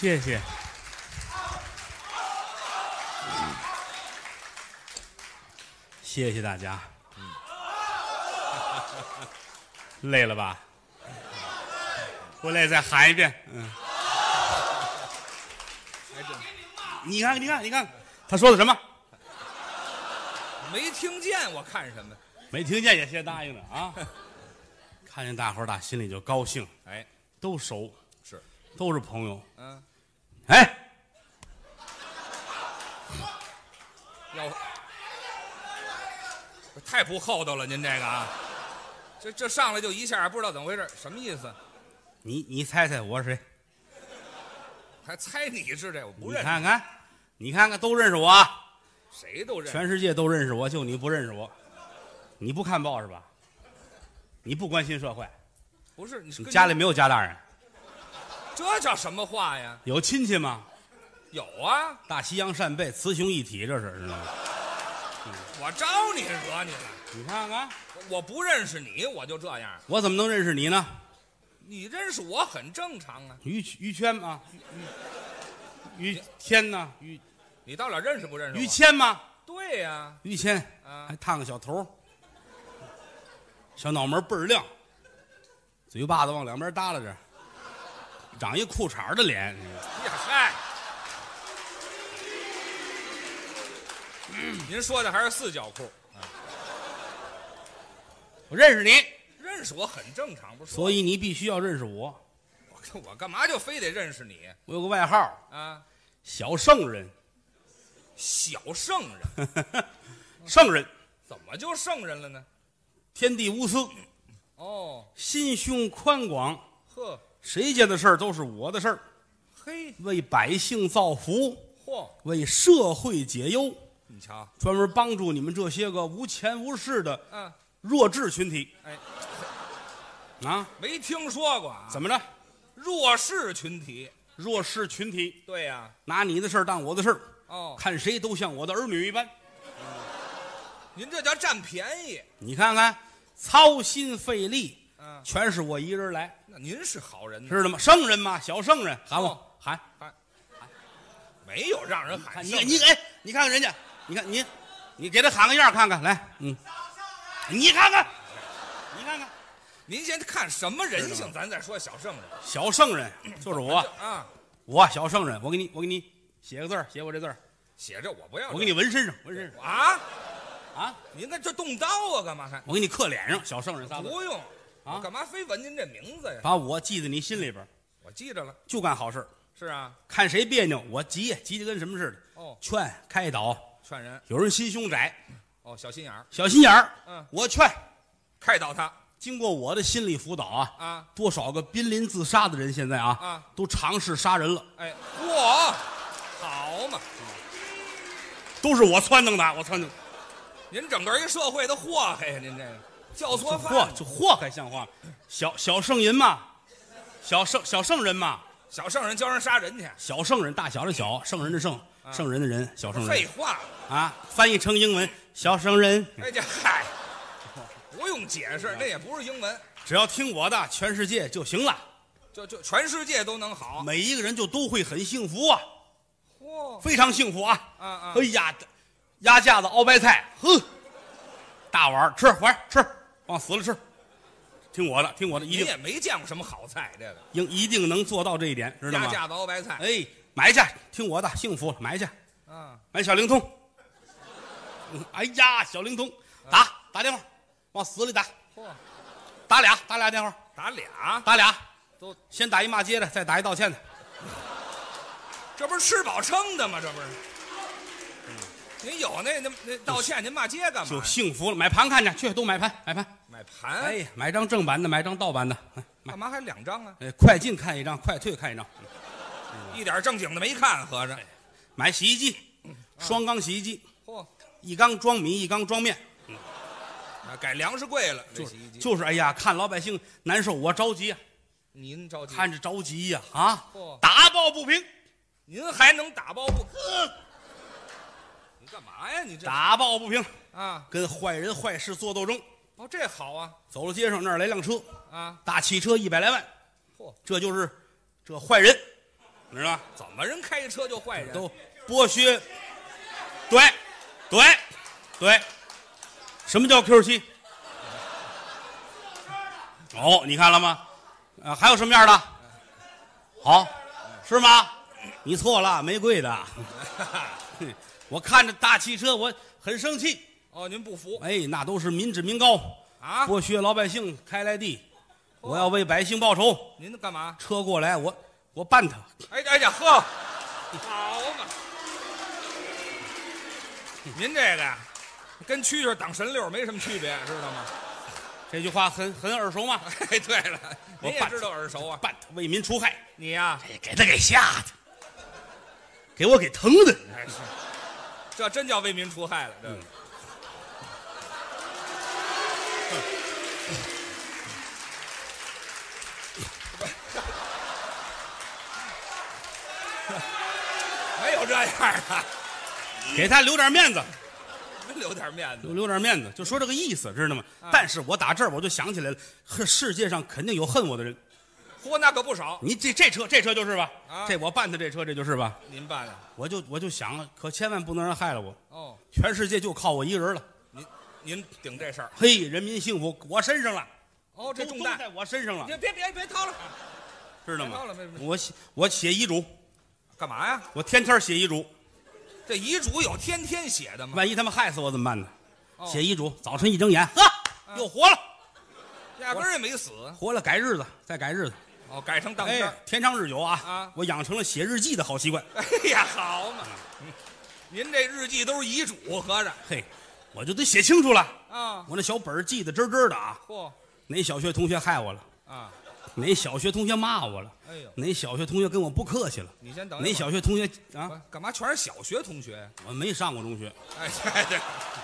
谢谢。谢谢大家。累了吧？不累再喊一遍。你看，他说的什么？ 没听见，我看什么？ 没听见也先答应了啊！看见大伙儿打心里就高兴。 哎， 都熟， 是， 都是朋友。 哎，太不厚道了，您这个啊，这上来就一下不知道怎么回事，什么意思？ 你猜猜我是谁？ 还猜你是这？我不认识。 你看看，都认识我啊， 谁都认识， 全世界都认识我，就你不认识我。你不看报是吧？你不关心社会？ 不是，你家里没有家大人？ 这叫什么话呀？ 有亲戚吗？ 有啊， 大西洋扇贝，雌雄一体，这是知道吗？ 我招你惹你了？ 你看看， 我不认识你，我就这样。 我怎么能认识你呢？ 你认识我很正常啊。 于谦吗？于谦呢？ 你到底认识不认识我？ 于谦吗？ 对呀， 于谦还烫个小头，小脑门倍儿亮，嘴巴子往两边耷拉着，长一裤衩的脸。 呀嗨，您说的还是四角裤？ 我认识你， 认识我很正常，不是？ 所以你必须要认识我。 我干嘛就非得认识你？ 我有个外号啊， 小圣人。 小圣人， 圣人怎么就圣人了呢？ 天地无私， 哦， 心胸宽广， 呵， 谁家的事儿都是我的事儿， 嘿， 为百姓造福， 嚯， 为社会解忧， 你瞧， 专门帮助你们这些个无钱无势的嗯， 弱智群体。 哎， 啊， 没听说过啊？ 怎么着？ 弱势群体？ 弱势群体对呀， 拿你的事儿当我的事儿， 哦， 看谁都像我的儿女一般。 您这叫占便宜。 你看看，操心费力， 全是我一人来。 那您是好人， 知道吗？圣人嘛，小圣人，喊我喊， 没有让人喊。 你哎，你看看人家，你看你给他喊个样看看来，你看看， 您先看什么人性，咱再说小圣人。 小圣人就是我啊， 我小圣人，我给你写个字儿，写我这字儿， 写着我不要， 我给你纹身上啊！ 您这动刀啊，干嘛还？ 我给你刻脸上，小圣人仨字。 不用啊，干嘛非纹您这名字呀？ 把我记在你心里边， 我记着了， 就干好事。 是啊， 看谁别扭，我急得跟什么似的。 哦， 劝开导， 劝人。 有人心胸窄， 哦，小心眼儿， 我劝开导他。 经过我的心理辅导多少个濒临自杀的人现在都尝试杀人了。 哎，嚯，好嘛， 都是我撺掇的，我撺掇。 您整个一社会的祸害呀！您这个叫错饭， 就祸害像话。小圣人嘛，小圣人嘛， 小圣人教人杀人去。 小圣人，大小的小，圣人的圣，圣人的人，小圣人。 废话翻译成英文，小圣人。 哎呀，嗨，不用解释，那也不是英文。 只要听我的，全世界就行了， 就全世界都能好， 每一个人就都会很幸福啊，非常幸福啊。哎呀，鸭架子熬白菜，大碗吃往死了吃。听我的，一定。 你也没见过什么好菜，这个一定能做到这一点，知道吗？ 鸭架子熬白菜， 哎，买去，听我的，幸福买去。买小灵通。哎呀，小灵通，打电话，往死里打。打俩电话，打俩， 都先打一骂街的，再打一道歉的。 这不是吃饱撑的吗？这不是。您有那道歉，您骂街干嘛？ 就幸福了。买盘看去，都买盘。 买盘？ 哎，买张正版的，买张盗版的。 干嘛还2张啊？ 快进看一张，快退看一张。 一点正经的没看，合着。 买洗衣机，双缸洗衣机。一缸装米，一缸装面。 改粮食柜了， 就是哎呀，看老百姓难受，我着急啊。 您着急？ 看着着急呀打抱不平。 您还能打抱不？你干嘛呀？你这打抱不平跟坏人坏事做斗争。 哦，这好啊！ 走到街上，那儿来辆车啊， 大汽车100来万，这就是这坏人， 你知道吗？ 怎么人开车就坏人？ 都剥削。对，什么叫 Q7？ 哦，你看了吗？还有什么样的？好，是吗？你错了，玫瑰的。我看着大汽车，我很生气。 哦，您不服？ 哎，那都是民脂民膏啊， 剥削老百姓开来地。我要为百姓报仇。 您干嘛？ 车过来，我办他。 哎呀，呵，好嘛！您这个呀，跟蛐蛐挡神溜没什么区别，知道吗？ 这句话很耳熟吗？ 哎，对了，您也知道耳熟啊。 办他，为民除害。 你呀， 给他给吓的，给我给疼的。 哎，是，这真叫为民除害了。没有这样的， 给他留点面子， 留点面子， 留点面子，就说这个意思，知道吗？但是我打这儿我就想起来了，世界上肯定有恨我的人。 嚯，那可不少。 你这车就是吧？这我办的这车，这就是吧？ 您办的， 我就想，可千万不能让人害了我。 哦， 全世界就靠我一个人了。 您顶这事儿。 嘿，人民幸福我身上了。 哦，这重担在我身上了。 你别掏了， 知道吗？ 掏了没？ 我写遗嘱。 干嘛呀？ 我天天写遗嘱。 这遗嘱有天天写的吗？ 万一他们害死我怎么办呢？写遗嘱，早晨一睁眼，呵，又活了， 压根儿也没死， 活了改日子，再改日子。 哦，改成当天。 天长日久啊！我养成了写日记的好习惯。 哎呀，好嘛！您这日记都是遗嘱，合着。 嘿，我就得写清楚了啊！ 我那小本记得真真的啊。 嚯！ 哪小学同学害我了啊？ 哪小学同学骂我了？ 哎呦！ 哪小学同学跟我不客气了？ 你先等一会儿。 哪小学同学啊？ 干嘛全是小学同学？ 我没上过中学。 哎，对。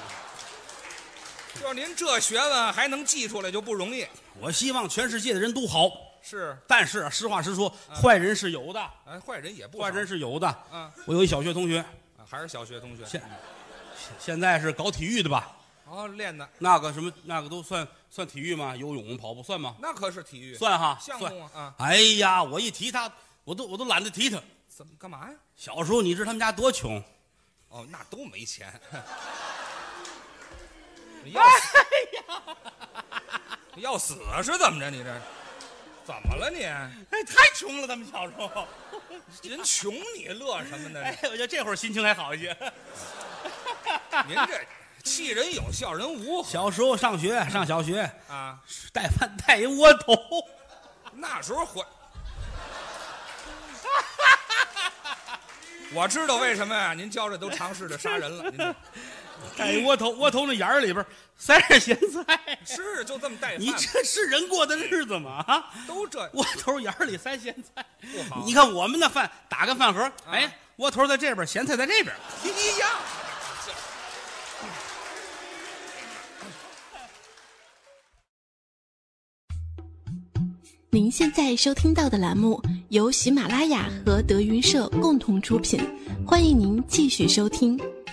就是您这学问还能记出来就不容易。 我希望全世界的人都好。 是， 但是实话实说，坏人是有的。 哎，坏人也不少。 坏人是有的。 嗯， 我有一小学同学， 还是小学同学。 现在是搞体育的吧？ 哦，练的那个什么，那个都算体育吗？游泳、跑步算吗？ 那可是体育， 算哈， 项目啊。 哎呀，我一提他，我都懒得提他。 怎么干嘛呀？ 小时候你知道他们家多穷？ 哦，那都没钱。要死是怎么着？你这怎么了你？ 哎，太穷了，他们小时候。 人穷你乐什么呢？ 哎，我觉得这会儿心情还好一些。 您这气人有笑人无。 小时候上小学啊， 带饭带一窝头。 那时候我知道为什么呀？您教这都尝试着杀人了。您带一窝头那眼儿里边塞点咸菜。 是，就这么带饭。 你这是人过的日子吗？啊， 都这窝头眼儿里塞咸菜， 不好。 你看我们的饭打个饭盒，哎，窝头在这边，咸菜在这边， 一样。 您现在收听到的栏目由喜马拉雅和德云社共同出品，欢迎您继续收听。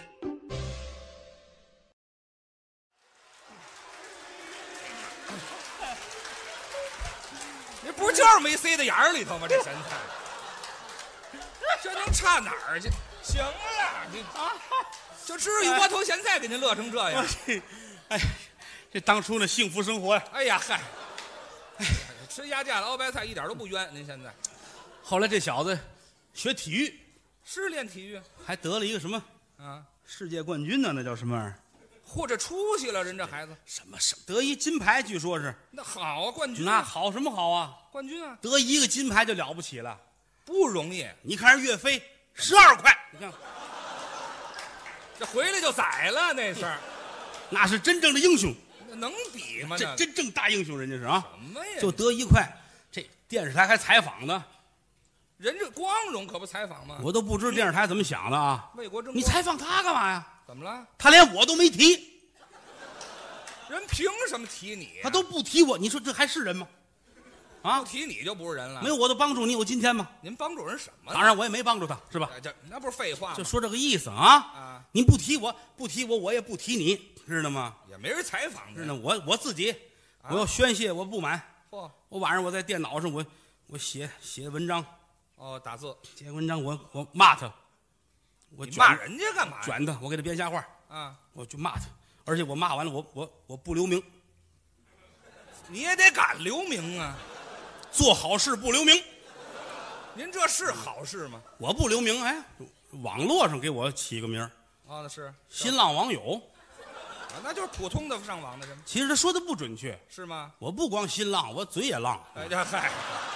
你不是就是没塞在眼儿里头吗？这咸菜，这能差哪儿去？行了，你就至于窝头咸菜给您乐成这样？ 哎，这当初那幸福生活呀！ 哎呀嗨，吃鸭架的熬白菜一点都不冤。您现在， 后来这小子学体育， 是练体育， 还得了一个什么啊世界冠军呢？那叫什么玩意儿？ 或者出息了，人这孩子什么得一金牌，据说是那好啊，冠军那好什么好啊？ 冠军啊， 得一个金牌就了不起了， 不容易。 你看人岳飞12块，你看这回来就宰了，那是那是真正的英雄， 能比吗？ 这真正大英雄，人家是啊， 什么呀？ 就得1块，这电视台还采访呢。 人这光荣可不采访吗？ 我都不知电视台怎么想的啊！ 为国争光， 你采访他干嘛呀？ 怎么了？ 他连我都没提， 人凭什么提你？ 他都不提我，你说这还是人吗？啊， 不提你就不是人了。 没有我的帮助，你有今天吗？ 您帮助人什么？ 当然我也没帮助他，是吧？ 这那不是废话吗？ 就说这个意思啊！您不提我，我也不提你，知道吗？ 也没人采访知道我自己，我要宣泄我不满。我晚上我在电脑上我写文章， 哦，打字。 写文章我骂他，我骂人家干嘛呀？ 卷他，我给他编瞎话啊， 我就骂他，而且我骂完了我不留名。 你也得敢留名啊！ 做好事不留名。 您这是好事吗？ 我不留名，哎，网络上给我起个名儿。 哦，那是新浪网友。 那就是普通的上网的人。 其实他说的不准确， 是吗？ 我不光新浪，我嘴也浪。 哎呀嗨，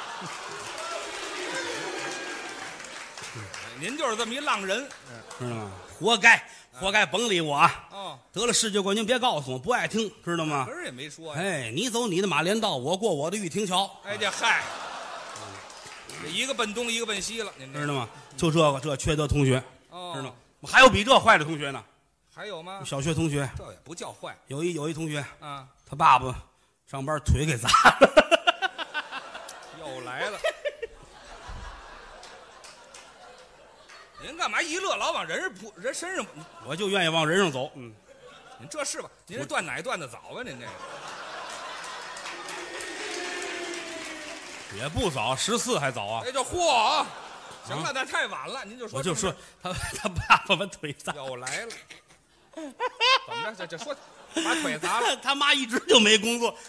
您就是这么一浪人， 知道吗？活该甭理我啊！ 哦， 得了世界冠军别告诉我，不爱听，知道吗？ 可是也没说呀。 哎，你走你的马连道，我过我的玉亭桥。 哎呀嗨，这一个奔东，一个奔西了，您知道吗？就这缺德同学， 哦， 知道吗？还有比这坏的同学呢？ 还有吗？ 小学同学， 这也不叫坏。 有一同学啊， 他爸爸上班腿给砸了， 又来了。您干嘛一乐老往人身上？ 我就愿意往人上走。嗯， 您这是吧？您这断奶断的早吧？您这个也不早，14还早啊。 哎，这嚯！行了，那太晚了。您就说， 我就说他爸爸把腿砸又来了。怎么着？这说把腿砸了， 他妈一直就没工作。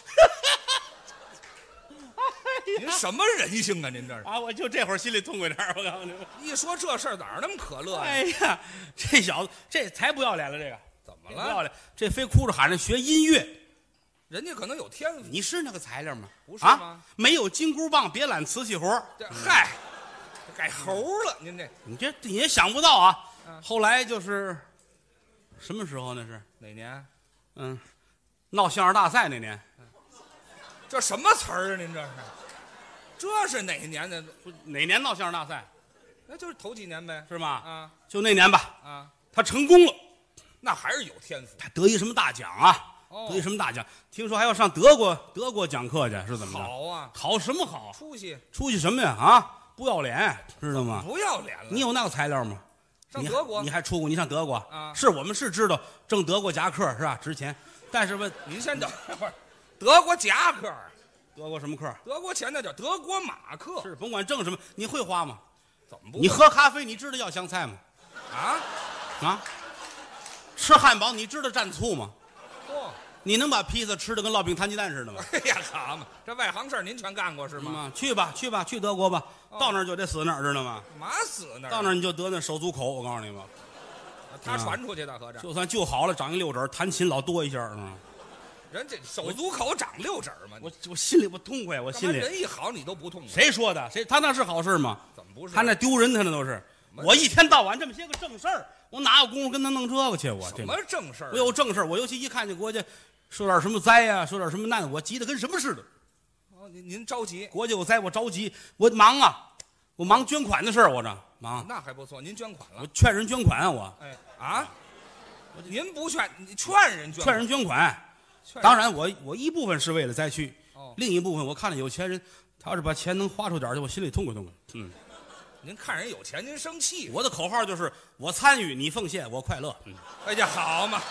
您什么人性啊？您这是啊！我就这会儿心里痛快点儿。我告诉你， 一说这事儿哪儿那么可乐呀？ 哎呀，这小子这才不要脸了，这个怎么了？ 不要脸，这非哭着喊着学音乐， 人家可能有天赋。 你是那个材料吗？ 不是吗？ 啊，没有金箍棒，别揽瓷器活。 嗨，改猴了，您这你也想不到啊！后来就是什么时候那是哪年？ 闹相声大赛那年。 这什么词儿啊？您这是哪年的？ 哪年闹相声大赛？ 那就是头几年呗， 是吗？ 啊， 就那年吧。 啊， 他成功了， 那还是有天赋。 他得一什么大奖啊？得一什么大奖？听说还要上德国讲课去，是怎么着？ 好啊， 好什么好？ 出息什么呀？啊，不要脸，知道吗？ 不要脸了！ 你有那个材料吗？ 上德国， 你还出过？你上德国啊？ 是我们是知道挣德国夹克是吧？值钱，但是问您先等会儿，德国夹克， 德国什么克？ 德国钱那叫德国马克。 是甭管挣什么，你会花吗？ 怎么不？ 你喝咖啡，你知道要香菜吗？啊？吃汉堡，你知道蘸醋吗？你能把披萨吃的跟烙饼摊鸡蛋似的吗？ 哎呀，好嘛，这外行事儿您全干过是吗？ 去吧，去德国吧，到那儿就得死那儿，知道吗？ 嘛死那儿？ 到那儿你就得那手足口，我告诉你吧。 他传出去的合着， 就算救好了，长一六指，弹琴老多一下。 人这手足口长六指嘛？ 我心里不痛快，我心里人一好你都不痛快。 谁说的？他那是好事吗？ 怎么不是？ 他那丢人，他那都是。我一天到晚这么些个正事儿，我哪有功夫跟他弄这个去？我什么正事儿？ 我有正事儿，我尤其一看见国家受点什么灾呀，受点什么难，我急得跟什么似的。 哦，您着急， 国家有灾，我着急，我忙啊，我忙捐款的事儿，我这忙。 那还不错，您捐款了？ 我劝人捐款啊，我。 哎啊，您不劝，你劝人捐？ 劝人捐款。当然我一部分是为了灾区，另一部分我看着有钱人，他要是把钱能花出点去，我心里痛快痛快。 您看人有钱，您生气。 我的口号就是我参与，你奉献，我快乐。 哎呀，好嘛。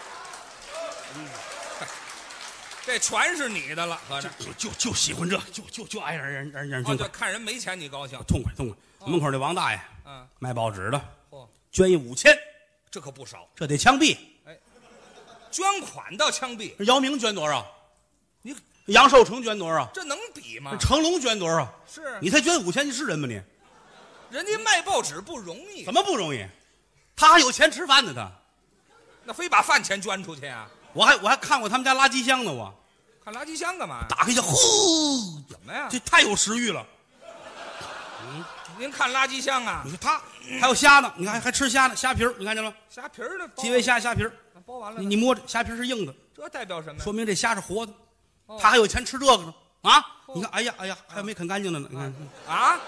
这全是你的了，合着就喜欢这，就爱让人捐款。 就看人没钱你高兴， 痛快。门口那王大爷，卖报纸的，捐一5000， 这可不少， 这得枪毙。 哎，捐款到枪毙。 姚明捐多少？ 你杨受成捐多少？ 这能比吗？ 成龙捐多少？ 是你才捐5000，你是人吗你？ 人家卖报纸不容易， 怎么不容易？他还有钱吃饭呢，他那非把饭钱捐出去啊？ 我还看过他们家垃圾箱呢，我看垃圾箱干嘛？ 打开一下，呼， 怎么呀？ 这太有食欲了。 您看垃圾箱啊？ 你说他还有虾呢，你看还吃虾呢，虾皮儿，你看见了吗？ 虾皮儿的， 基围虾皮儿， 包完了， 你摸着虾皮是硬的， 这代表什么呀？ 说明这虾是活的，他还有钱吃这个呢啊！你看，哎呀，还没啃干净的呢，你看啊。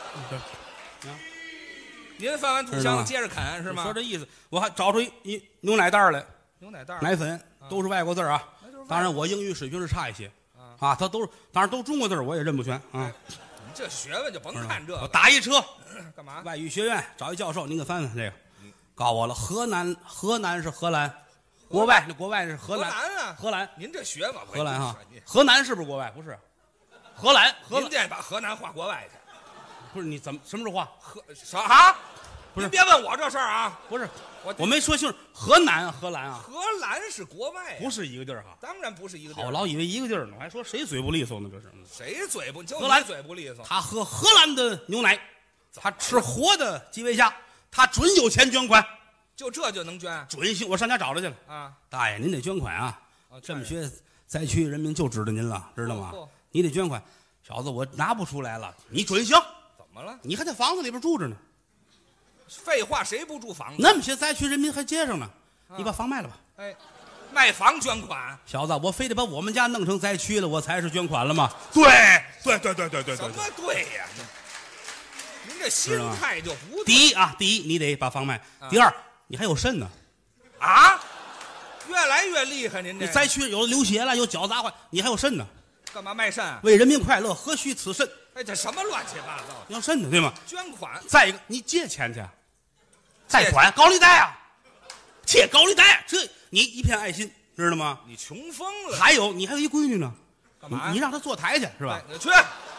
您翻完土箱接着啃是吗？ 说这意思，我还找出一牛奶袋来， 牛奶袋、 奶粉都是外国字啊。当然我英语水平是差一些啊，他都是当然都中国字我也认不全啊。 你这学问就甭看这个。 我打一车干嘛？ 外语学院找一教授，您给翻翻这个。告我了，河南是荷兰，国外是荷兰啊， 荷兰。 您这学问荷兰哈，河南是不是国外？不是，荷兰。 您这把河南划国外去。 不是你怎么什么时候话？ 啥？ 不是， 您别问我这事儿啊。 不是，我没说清楚。河南啊，荷兰啊， 荷兰是国外， 不是一个地儿哈。 当然不是一个地儿。 我老以为一个地儿呢，我还说谁嘴不利索呢？这是谁嘴不？就荷兰嘴不利索。 他喝荷兰的牛奶，他吃活的基围虾，他准有钱捐款。 就这就能捐？ 准行，我上家找他去了。 啊， 大爷，您得捐款啊！这么些灾区人民就知道您了，知道吗？你得捐款。小子，我拿不出来了，你准行？ 怎么了？ 你还在房子里边住着呢。 废话，谁不住房子？ 那么些灾区人民还接上呢，你把房卖了吧。 哎，卖房捐款。 小子，我非得把我们家弄成灾区了，我才是捐款了吗？对。 什么对呀？您这心态就不对。 第一，你得把房卖。第二，你还有肾呢。 啊？越来越厉害，您这灾区有流血了，有脚砸坏，你还有肾呢。 干嘛卖肾？ 为人民快乐，何须此肾？ 哎，这什么乱七八糟的？ 要肾呢，对吗？ 捐款。 再一个，你借钱去。贷款高利贷啊，借高利贷，这你一片爱心，知道吗？ 你穷疯了。 还有你还有一闺女呢， 干嘛？ 你让她坐台去是吧？ 去，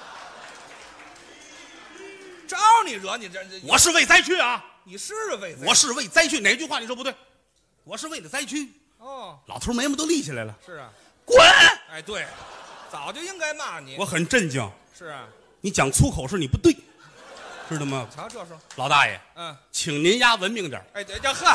招你惹你这？ 我是为灾区啊， 你是为灾区？ 我是为灾区，哪句话你说不对？我是为了灾区。 哦， 老头眉毛都立起来了。 是啊， 滚！ 哎，对，早就应该骂你。 我很震惊。 是啊， 你讲粗口是你不对。知道吗？ 瞧这时候， 老大爷，请您丫文明点。 哎，这呵，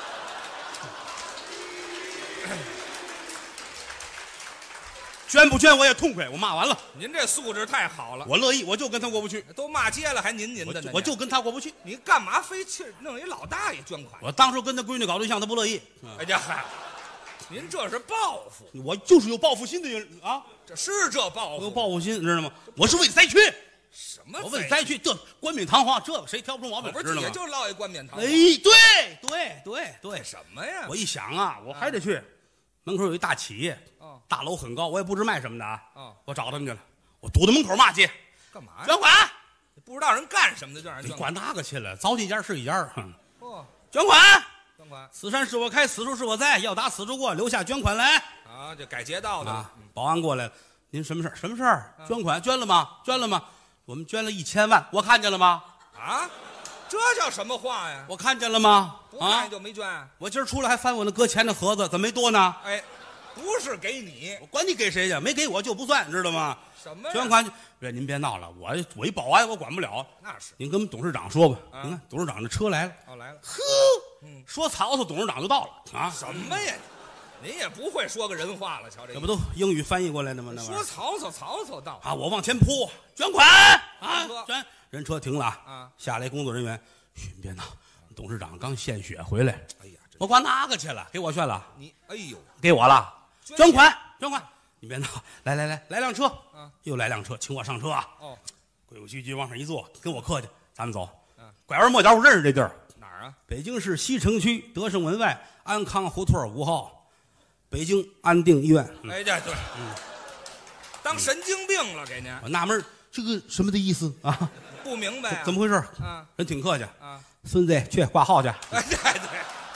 捐不捐我也痛快，我骂完了。 您这素质太好了， 我乐意，我就跟他过不去。 都骂街了还您的呢？ 我就跟他过不去。 你干嘛非去弄一老大爷捐款？ 我当初跟他闺女搞对象，他不乐意。 哎呀嗨，您这是报复！ 我就是有报复心的人啊！ 这是这报复， 有报复心，知道吗？我是为灾区。 什么？ 我为灾区，这冠冕堂皇，这个谁挑不出毛病？ 不是，也就落一冠冕堂皇。 哎，对， 什么呀？ 我一想啊，我还得去。门口有一大企业，大楼很高，我也不知卖什么的啊。我找他们去了，我堵在门口骂街， 干嘛呀？ 捐款， 不知道人干什么的就让人捐款。管那个去了，早几家是一家。 捐款， 此山是我开，此处是我在，要打此处过，留下捐款来。 啊，这改街道的。 保安过来了，您什么事儿？什么事儿？捐款，捐了吗？捐了吗？我们捐了1000万，我看见了吗？ 啊，这叫什么话呀？ 我看见了吗？ 不看见就没捐。 我今儿出来还翻我那搁钱的盒子，怎么没多呢？ 哎，不是给你， 我管你给谁去，没给我就不算，知道吗？ 什么捐款？您别闹了，我一保安我管不了。 那是， 您跟董事长说吧。您看董事长的车来了。 来了。 呵，说曹操，董事长就到了啊？ 什么呀？您也不会说个人话了，瞧这不都英语翻译过来的吗？那说曹操到啊！我往前扑，捐款啊！捐，人车停了啊！下来工作人员，嘘，别闹，董事长刚献血回来。哎呀，我管哪个去了？给我捐了？ 你哎呦， 给我了！捐款！你别闹，来辆车！又来辆车，请我上车啊！规规矩矩往上一坐，跟我客气，咱们走。拐弯抹角，我认识这地儿。 哪儿啊？ 北京市西城区德胜门外安康胡同5号。北京安定医院。 哎呀，对，当神经病了给您。 我纳闷这个什么的意思啊？ 不明白。 怎么回事？人挺客气。孙子去挂号去。 哎，对，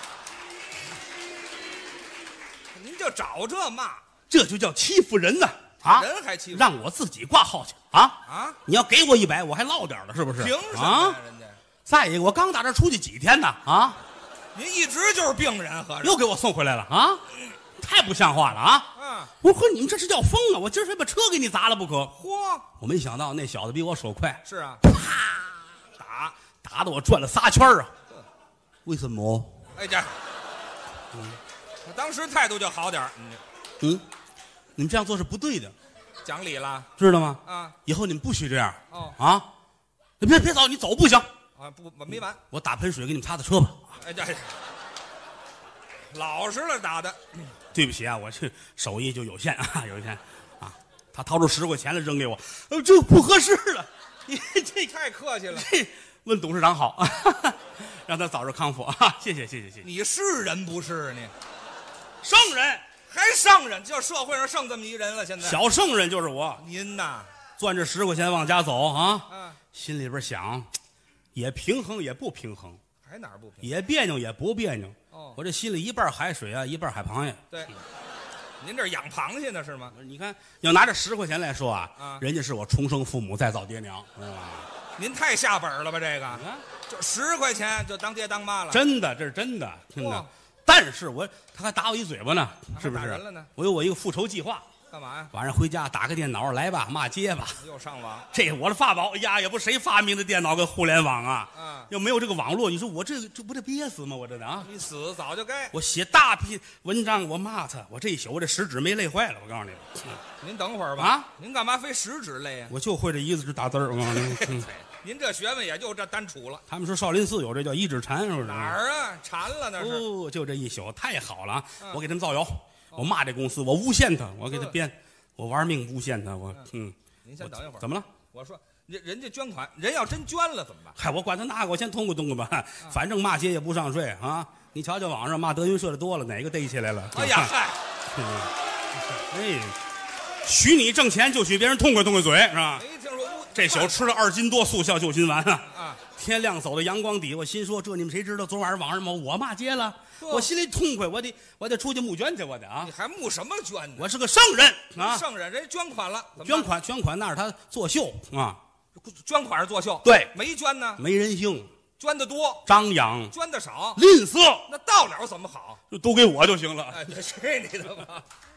您就找这骂， 这就叫欺负人呢啊！ 人还欺负， 让我自己挂号去啊！你要给我100，我还落点了，是不是？ 凭什么呀？人家。 再一个，我刚打这出去几天呢啊！ 您一直就是病人，合着又给我送回来了啊！太不像话了啊！我说你们这是叫疯啊！我今儿非把车给你砸了不可！ 嚯！ 我没想到那小子比我手快。 是啊， 啪，打得我转了3圈啊！为什么？ 哎呀，我当时态度就好点你们这样做是不对的， 讲理了， 知道吗？以后你们不许这样。你别走，你走不行。 不，没完。 我打盆水给你们擦擦车吧。 哎呀，老实了打的。 对不起啊，我这手艺就有限啊，他掏出10块钱来扔给我，这不合适了。你这太客气了。 问董事长好，让他早日康复啊！谢谢。 你是人不是你？ 圣人还圣人，就社会上剩这么一人了。现在小圣人就是我。 您呐， 攥着10块钱往家走啊，心里边想，也平衡也不平衡， 还哪儿不平衡？ 也别扭也不别扭。我这心里一半海水啊，一半海螃蟹。 对，您这养螃蟹呢是吗？ 你看，要拿这10块钱来说啊，人家是我重生父母再造爹娘，知道吗？ 您太下本了吧？这个就10块钱就当爹当妈了， 真的，这是真的，真的哇。 但是他还打我一嘴巴呢，是不是还打人了呢？ 我有我一个复仇计划， 干嘛呀？ 晚上回家打开电脑来吧，骂街吧。 又上网， 这我的法宝，哎呀，也不谁发明的电脑跟互联网啊， 嗯， 要没有这个网络，你说我这不得憋死吗？我这的啊， 你死早就该。 我写大批文章，我骂他，我这一宿我这食指没累坏了，我告诉你， 您等会儿吧。 啊， 您干嘛非食指累呀？ 我就会这一字打字儿，我告诉你。 您这学问也就这单杵了。 他们说少林寺有这叫一指禅，是不是？ 哪儿啊？馋了那是。 哦，就这一宿太好了啊！我给他们造谣，我骂这公司，我诬陷他，我给他编，我玩命诬陷他，我您先等一会儿。 怎么了？ 我说人家捐款，人要真捐了怎么办？ 嗨，我管他那个，我先通过通过吧，反正骂街也不上税啊！你瞧瞧网上骂德云社的多了，哪个逮起来了？ 哎呀嗨， 哎，许你挣钱就许别人痛快痛快嘴是吧？ 没听说这宿吃了2斤多速效救心丸啊！ 啊， 天亮走到阳光底，我心说这你们谁知道？昨晚上网上我骂街了，我心里痛快，我得出去募捐去，我得啊你！还募什么捐呢？ 我是个圣人啊！ 圣人，人捐款了，怎么办捐款那是他作秀啊！ 捐款是作秀， 对， 没捐呢， 没人性， 捐的多， 张扬， 捐的少， 吝啬， 那到了怎么好？ 就都给我就行了。 哎，去你的吧！